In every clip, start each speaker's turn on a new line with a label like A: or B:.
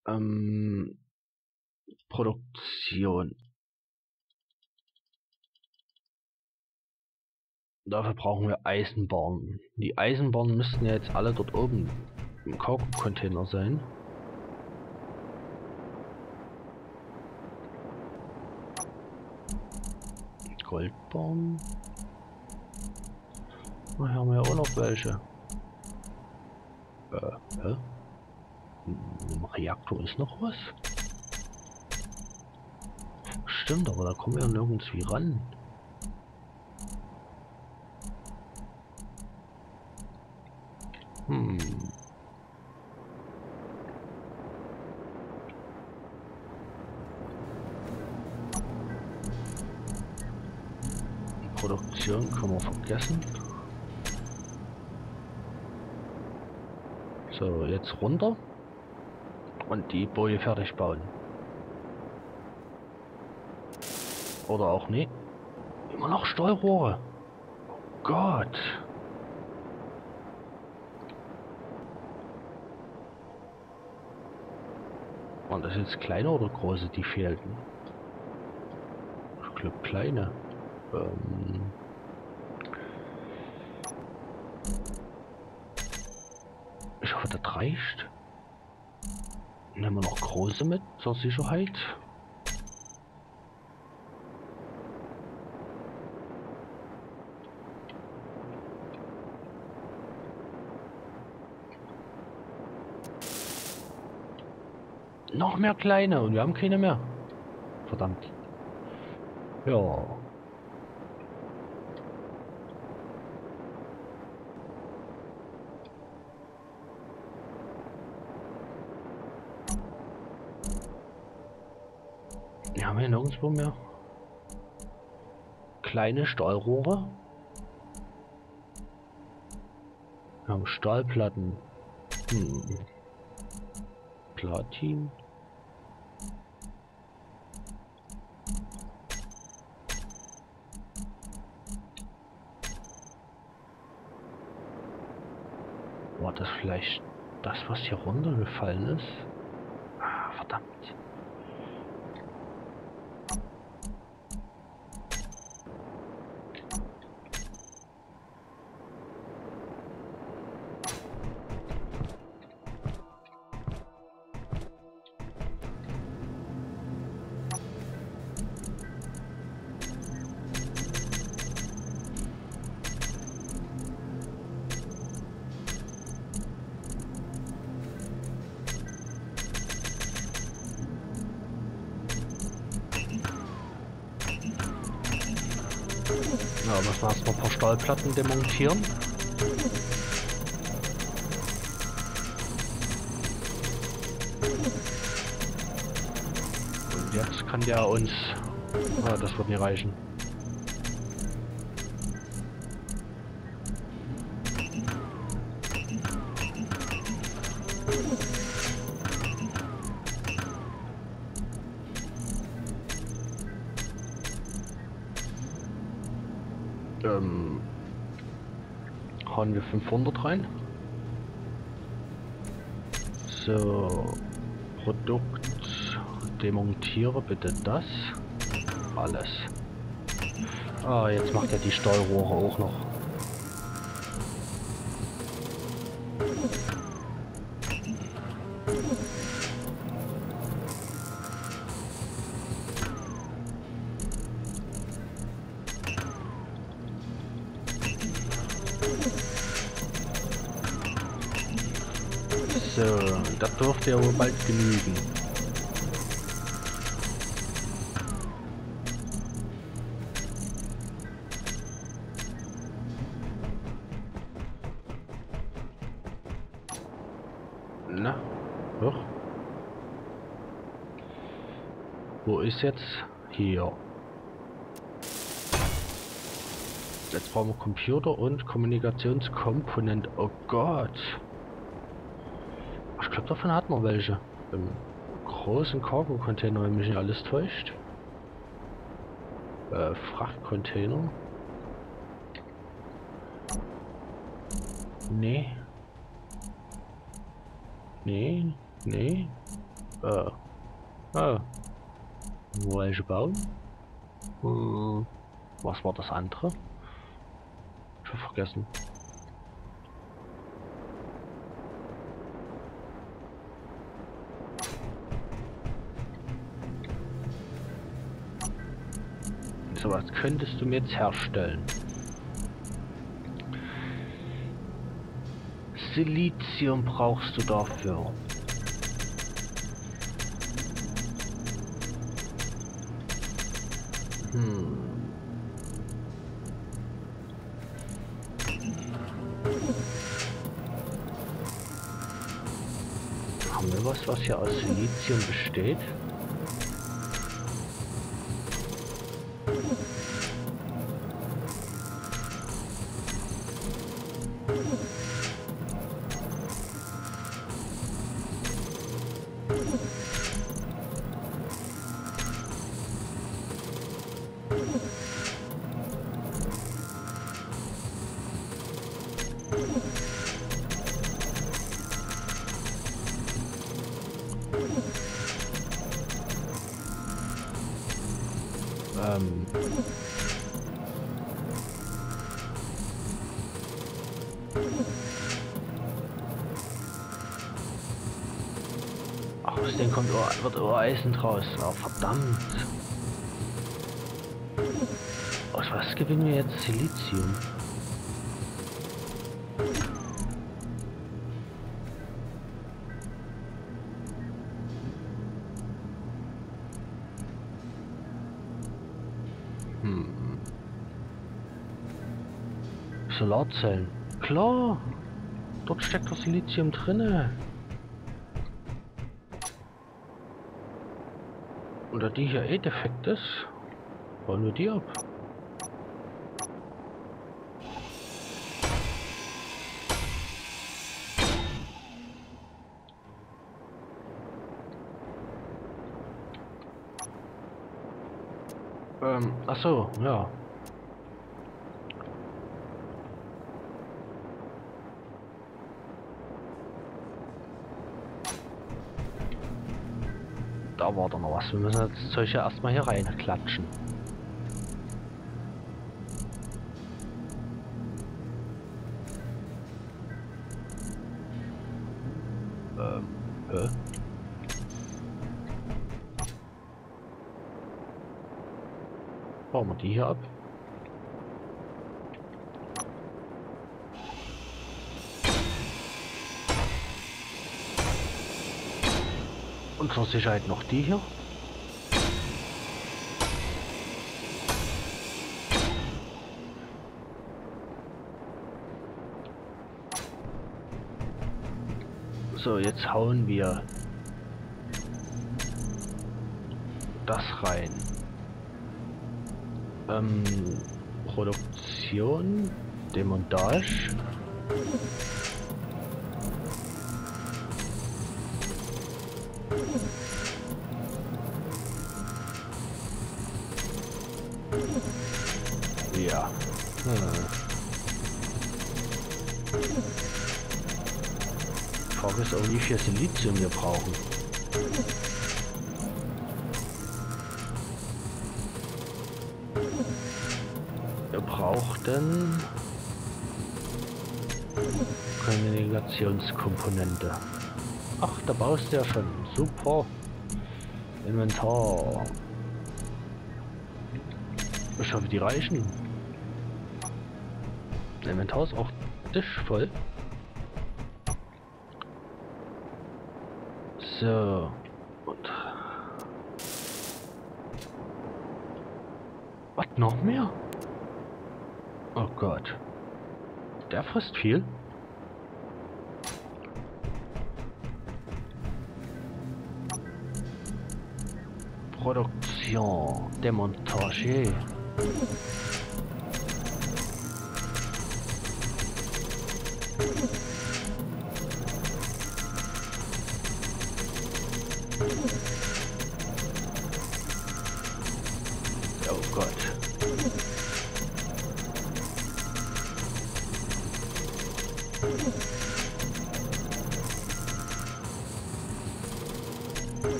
A: Produktion. Dafür brauchen wir Eisenbahnen. Die Eisenbahnen müssten ja jetzt alle dort oben im Cargo-Container sein. Goldbahn. Oh, hier haben wir ja auch noch welche. Im Reaktor ist noch was? Stimmt, aber da kommen wir ja nirgends wie ran. Produktion können wir vergessen. So, jetzt runter und die Boje fertig bauen. Oder auch nicht. Immer noch Stahlrohre. Oh Gott. Waren das jetzt kleine oder große, die fehlten? Ich glaube kleine. Ich hoffe, das reicht. Nehmen wir noch große mit zur Sicherheit. Noch mehr kleine und wir haben keine mehr. Verdammt. Ja. Wir haben hier nirgendwo mehr. Kleine Stahlrohre. Wir haben Stahlplatten. Platin. War das vielleicht das, was hier runtergefallen ist? Ah, verdammt. Ja, müssen wir erstmal ein paar Stahlplatten demontieren. Und jetzt kann der uns... Ah, das wird nicht reichen. Hauen wir 500 rein. So, Produkt, demontiere bitte das. Alles. Ah, jetzt macht er die Stahlrohre auch noch. So, das dürfte ja wohl bald genügen. Na, doch. Wo ist jetzt? Hier. Jetzt brauchen wir Computer und Kommunikationskomponent. Oh Gott. Ich glaube, davon hat man welche. Im großen Cargo-Container, wenn mich nicht alles täuscht. Frachtcontainer. Nee. Nee. Nee. Welche bauen? Was war das andere? Schon vergessen. So was könntest du mir jetzt herstellen? Silizium brauchst du dafür. Haben wir was hier aus Silizium besteht? Ach, aus dem wird Eisen draus. Oh, verdammt. Aus was gewinnen wir jetzt Silizium? Solarzellen. Klar. Dort steckt das Silizium drinne. Und da die hier defekt ist, bauen wir die ab. Ach so, ja. Da war doch noch was. Wir müssen jetzt solche erstmal hier rein klatschen. Bauen wir die hier ab. Und zur Sicherheit noch die hier. So, jetzt hauen wir das rein. Produktion, Demontage. Ja. Die Frage ist auch, wie viel Silizium wir brauchen. Wir brauchten Kommunikationskomponente. Ach, da baust du ja schon. Super. Inventar. Ich hoffe, die reichen. Das Inventar ist auch voll. So. Und. Was noch mehr? Oh Gott. Der frisst viel. Produktion, Demontage. Oh Gott.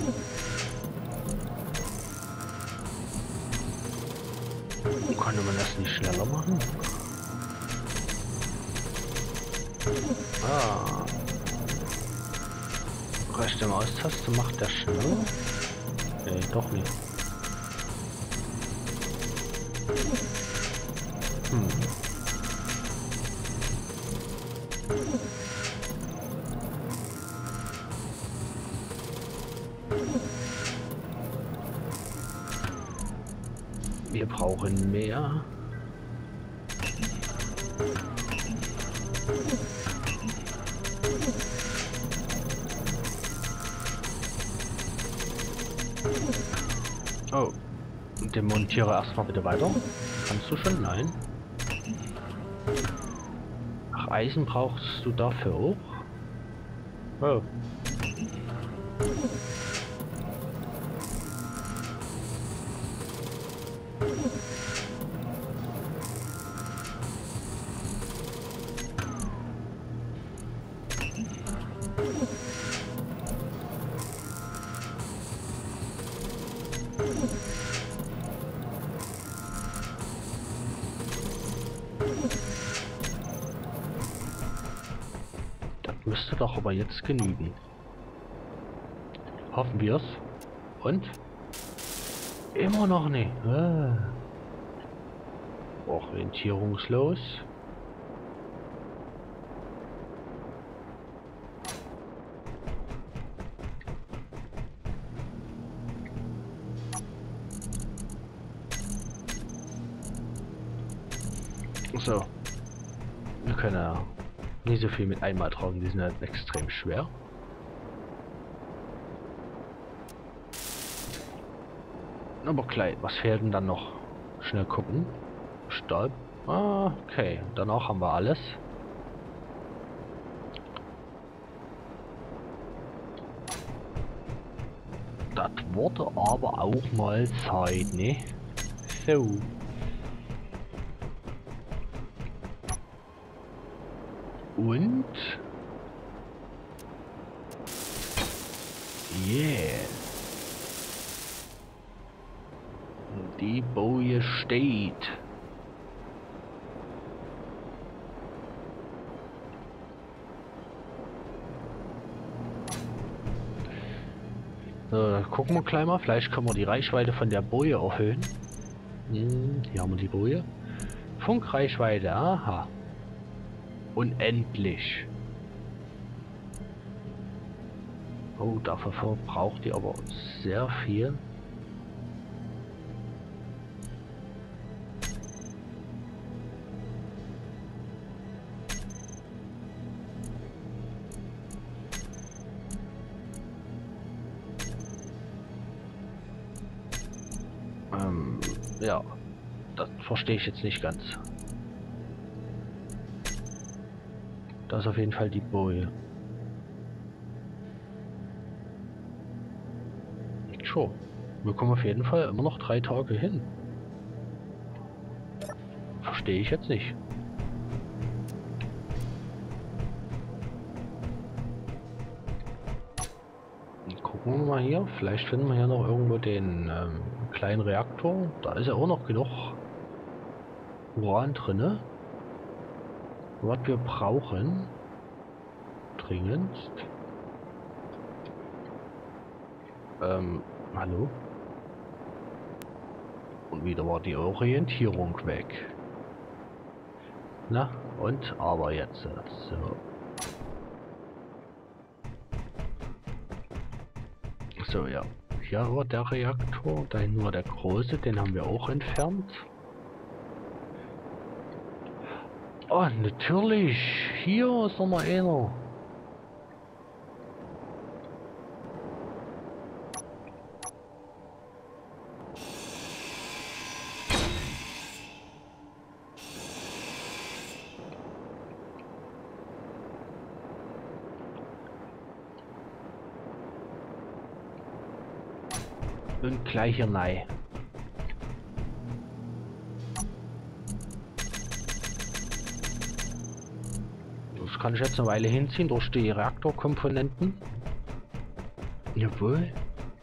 A: Konnte man das nicht schneller machen? Ah. Rechte Maustaste macht der schneller? Nee, doch nicht. Wir brauchen mehr. Oh, demontiere erstmal bitte weiter. Kannst du schon? Nein. Ach, Eisen brauchst du dafür auch? Oh. Das müsste doch aber jetzt genügen. Hoffen wir es. Und? Immer noch nicht. Orientierungslos. So. Wir können ja nicht so viel mit einmal tragen, die sind halt extrem schwer. Aber klein, was fehlt denn dann noch? Schnell gucken. Stahl. Ah, okay. Danach haben wir alles. Das wurde aber auch mal Zeit, ne? So. Und? Yeah. Die Boje steht. So, dann gucken wir gleich mal. Vielleicht können wir die Reichweite von der Boje erhöhen. Hier haben wir die Boje. Funkreichweite, aha. Unendlich. Oh, dafür verbraucht die aber sehr viel. Ja, das verstehe ich jetzt nicht ganz. Das ist auf jeden Fall die Boje. Schon. Wir kommen auf jeden Fall immer noch 3 Tage hin. Verstehe ich jetzt nicht. Gucken wir mal hier. Vielleicht finden wir hier noch irgendwo den kleinen Reaktor. Da ist ja auch noch genug Uran drinne. Was wir brauchen. Dringendst. Hallo? Und wieder war die Orientierung weg. Na, und aber jetzt. So. So, ja. Hier war der Reaktor, da nur der große, den haben wir auch entfernt. Oh, natürlich. Hier ist noch mal einer. Und gleich hier rein. Das kann ich jetzt eine Weile hinziehen durch die Reaktorkomponenten. Jawohl.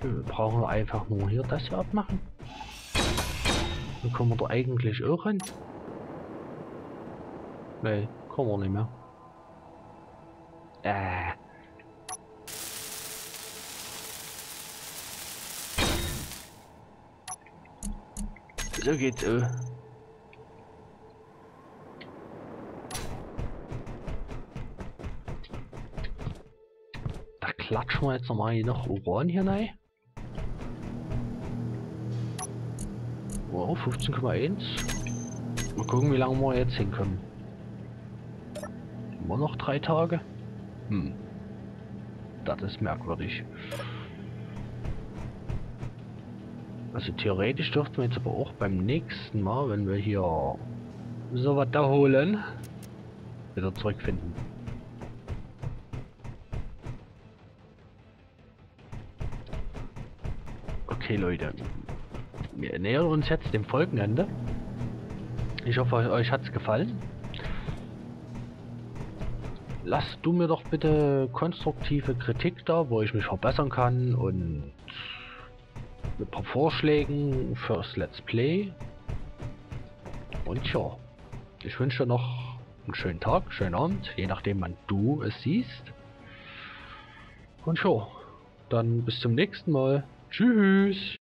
A: Wir brauchen einfach nur hier das hier abmachen. Dann kommen wir da eigentlich auch ran. Nee, kommen wir nicht mehr. So geht's auch. Da klatschen wir jetzt nochmal noch Uran hier rein. Wow, 15,1. Mal gucken, wie lange wir jetzt hinkommen. Immer noch 3 Tage? Das ist merkwürdig. Also theoretisch dürften wir jetzt aber auch beim nächsten Mal, wenn wir hier so was da holen, wieder zurückfinden. Okay Leute, wir nähern uns jetzt dem Folgenende. Ich hoffe, euch hat's gefallen. Lasst du mir doch bitte konstruktive Kritik da, wo ich mich verbessern kann, und mit ein paar Vorschlägen fürs Let's Play. Und ja, ich wünsche dir noch einen schönen Tag, schönen Abend, je nachdem wann du es siehst. Und ja, dann bis zum nächsten Mal. Tschüss!